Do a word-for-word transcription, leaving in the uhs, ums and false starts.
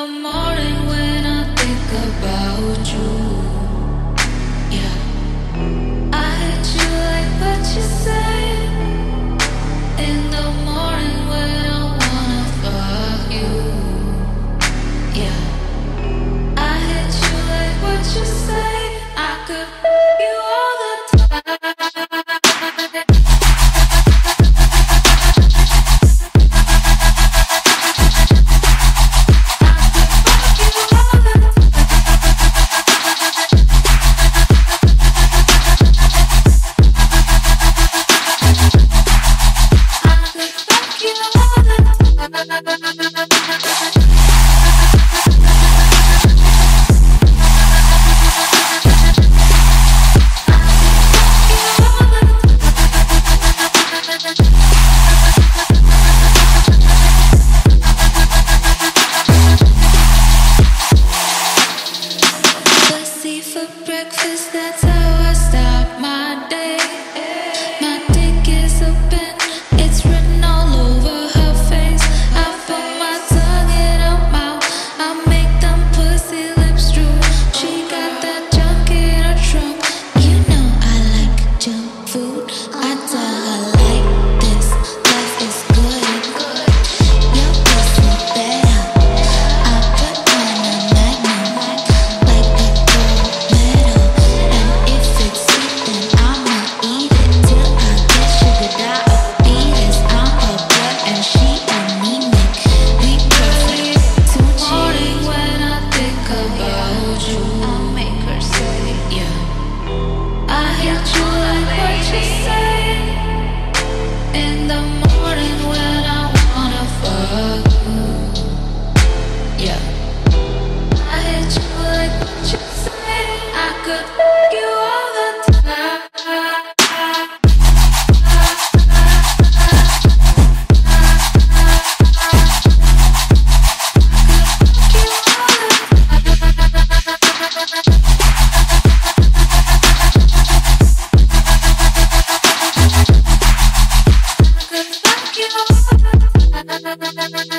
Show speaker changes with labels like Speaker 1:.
Speaker 1: morning when I think about you, yeah, I hit you like what you say. In the morning when I wanna fuck you, yeah, I hit you like what you say. I could fuck you all the time. For breakfast, that's how I start my day. My dick is open, it's written all over her face. I put my tongue in her mouth, I make them pussy lips drool. She got that junk in her trunk, you know I like junk food. I tell her like this, life is good. Your pussy better, I put on a magnum like a gold medal. And if it's sweet, then I'ma eat it till I get sugar diabetes. I'm a blood and she anemic. We perfect to morning when I think about you, I make her say, yeah, I hit you like what you say. In the morning when I wanna fuck you, yeah, I hit you like what you say. I could fuck you all the time. I could fuck you all the time.